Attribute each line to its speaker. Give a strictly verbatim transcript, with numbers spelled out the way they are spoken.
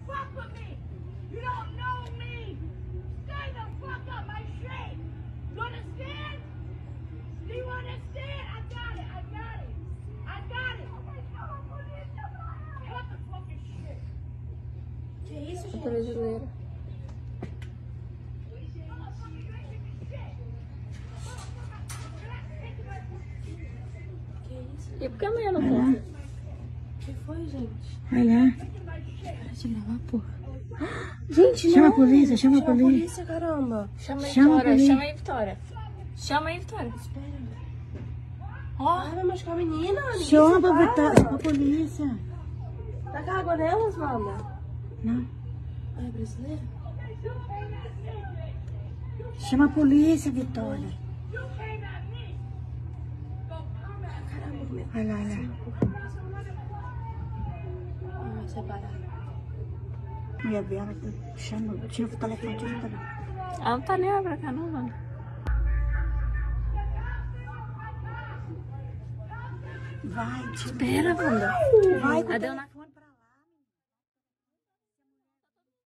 Speaker 1: fuck with me. You don't know me. Stay the fuck up my street. You understand? Do you understand? I got it. I got it. I got it. Cut the fucking shit.
Speaker 2: Que isso, gente?
Speaker 3: Brasileira.
Speaker 2: Que isso?
Speaker 3: E por que amanhã não conta?
Speaker 2: Que foi, gente?
Speaker 4: Vai lá.
Speaker 2: Para de gravar, porra. Gente,
Speaker 4: Chama
Speaker 2: não.
Speaker 4: a polícia, chama a
Speaker 2: Chama a
Speaker 4: polícia.
Speaker 2: polícia, caramba.
Speaker 3: Chama aí,
Speaker 4: Chama
Speaker 3: Vitória.
Speaker 4: pra mim.
Speaker 3: Chama aí, Vitória. Chama aí, Vitória.
Speaker 2: Espera.
Speaker 3: Ó,
Speaker 2: Ai, vai machucar a menina. ninguém
Speaker 4: Chama
Speaker 2: se
Speaker 4: pra,
Speaker 2: para.
Speaker 4: Vitória, pra polícia.
Speaker 2: Taca água nelas, mama.
Speaker 4: Não.
Speaker 2: É brasileira?
Speaker 4: Chama a polícia, Vitória.
Speaker 2: Caramba, meu.
Speaker 4: Vai lá, vai lá.
Speaker 2: Não vai separar.
Speaker 4: Minha Bela, chama, tira o telefone, tira o telefone.
Speaker 3: ela não tá nem aí pra cá, não, mano.
Speaker 4: Vai, tira.
Speaker 3: Espera, Wanda.
Speaker 4: Vai,
Speaker 3: Ela deu na